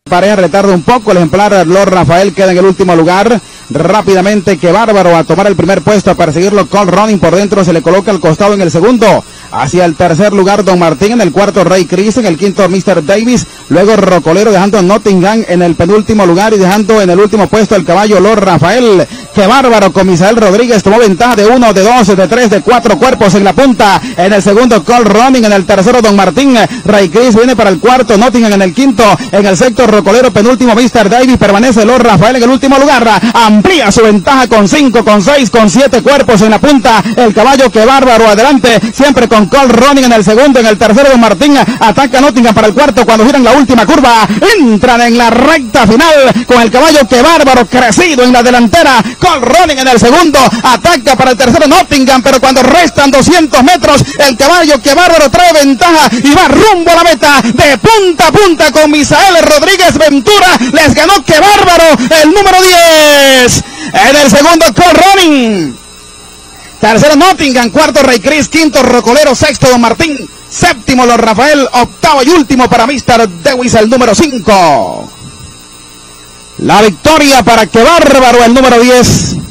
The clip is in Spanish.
Pareja retarda un poco, el ejemplar Lord Rafael queda en el último lugar. Rápidamente Que Bárbaro a tomar el primer puesto, a perseguirlo Cold Running por dentro, se le coloca al costado en el segundo. Hacia el tercer lugar Don Martín, en el cuarto Ray Chris, en el quinto Mr. Davis, luego Rocolero dejando Nottingham en el penúltimo lugar y dejando en el último puesto el caballo Lord Rafael. Que Bárbaro con Misael Rodríguez tomó ventaja de 1, de 2, de 3, de 4 cuerpos en la punta. En el segundo Cold Running, en el tercero Don Martín, Ray Chris viene para el cuarto, Nottingham en el quinto, en el sexto Rocolero, penúltimo Mr. Davis, permanece Lord Rafael en el último lugar, amplía su ventaja con 5, con 6, con 7 cuerpos en la punta, el caballo Que Bárbaro adelante, siempre con Cold Running en el segundo, en el tercero Don Martín, ataca Nottingham para el cuarto cuando giran la última curva, entran en la recta final con el caballo Que Bárbaro crecido en la delantera, Cold Running en el segundo, ataca para el tercero Nottingham, pero cuando restan 200 metros, el caballo Que Bárbaro trae ventaja y va rumbo a la meta, de punta a punta con Misael Rodríguez Ventura, les ganó Que Bárbaro, el número 10, en el segundo Cold Running, tercero Nottingham, cuarto Ray Chris, quinto Rocolero, sexto Don Martín, séptimo Lord Rafael, octavo y último para Mr. Davis, el número 5. La victoria para Que Bárbaro, el número 10.